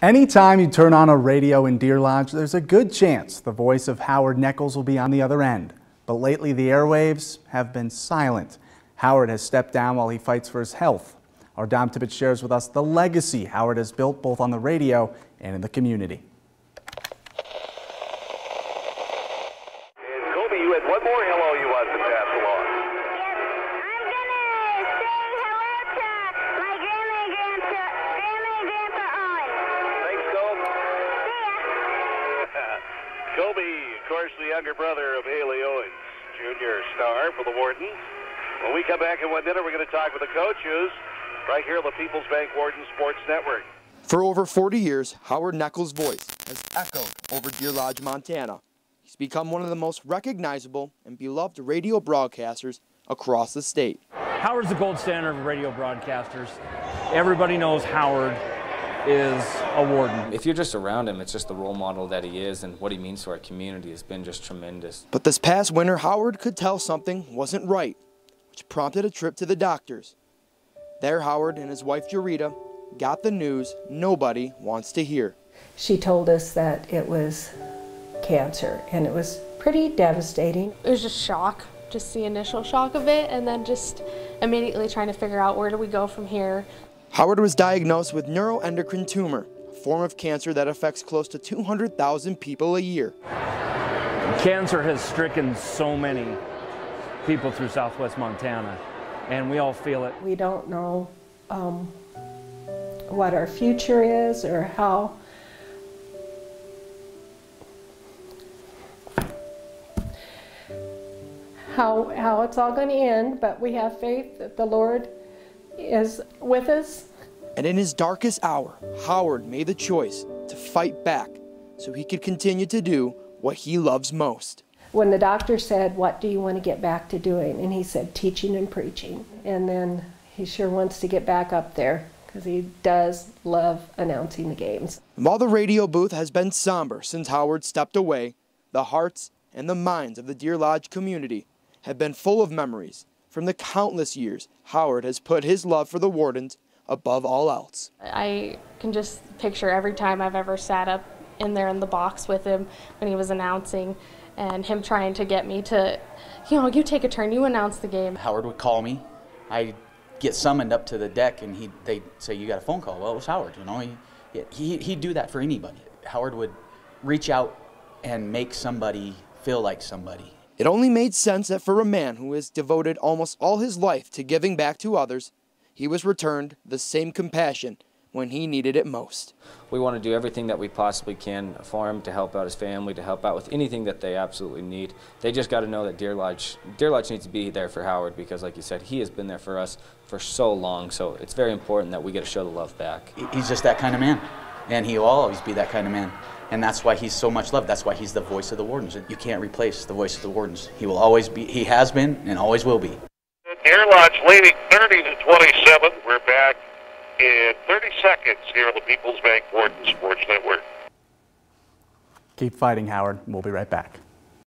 Anytime you turn on a radio in Deer Lodge, there's a good chance the voice of Howard Neckels will be on the other end. But lately the airwaves have been silent. Howard has stepped down while he fights for his health. Our Dom Tippett shares with us the legacy Howard has built both on the radio and in the community. And Kobe, you had one more hello you wanted to pass along. Yes, I'm gonna say hello to my grandma and grandpa Owen. Thanks, Kobe. See ya. Kobe, of course, the younger brother of Haley Owens, junior star for the Wardens. When we come back in 1 minute, we're going to talk with the coach, who's right here on the People's Bank Wardens Sports Network. For over 40 years, Howard Neckels' voice has echoed over Deer Lodge, Montana. He's become one of the most recognizable and beloved radio broadcasters across the state. Howard's the gold standard of radio broadcasters. Everybody knows Howard is a Warden. If you're just around him, it's just the role model that he is, and what he means to our community has been just tremendous. But this past winter, Howard could tell something wasn't right, which prompted a trip to the doctors. There, Howard and his wife, Jarita, got the news nobody wants to hear. She told us that it was cancer, and it was pretty devastating. It was just shock, just the initial shock of it, and then just immediately trying to figure out where do we go from here. Howard was diagnosed with neuroendocrine tumor, a form of cancer that affects close to 200,000 people a year. Cancer has stricken so many people through southwest Montana, and we all feel it. We don't know what our future is or how it's all going to end, but we have faith that the Lord is with us. And in his darkest hour, Howard made the choice to fight back so he could continue to do what he loves most. When the doctor said, "What do you want to get back to doing?" and he said, "Teaching and preaching." And then he sure wants to get back up there because he does love announcing the games. While the radio booth has been somber since Howard stepped away, the hearts and the minds of the Deer Lodge community have been full of memories from the countless years Howard has put his love for the Wardens above all else. I can just picture every time I've ever sat up in there in the box with him when he was announcing, and him trying to get me to, you take a turn, you announce the game. Howard would call me. I'd get summoned up to the deck, and they'd say, "You got a phone call." Well, it was Howard, He'd do that for anybody. Howard would reach out and make somebody feel like somebody. It only made sense that for a man who has devoted almost all his life to giving back to others, he was returned the same compassion when he needed it most. We want to do everything that we possibly can for him, to help out his family, to help out with anything that they absolutely need. They just got to know that Deer Lodge needs to be there for Howard, because like you said, he has been there for us for so long, so it's very important that we get to show the love back. He's just that kind of man, and he will always be that kind of man. And that's why he's so much loved. That's why he's the voice of the Wardens. You can't replace the voice of the Wardens. He will always be, he has been, and always will be. Deer Lodge leading 30-27. We're back in 30 seconds here on the People's Bank Wardens Sports Network. Keep fighting, Howard. We'll be right back.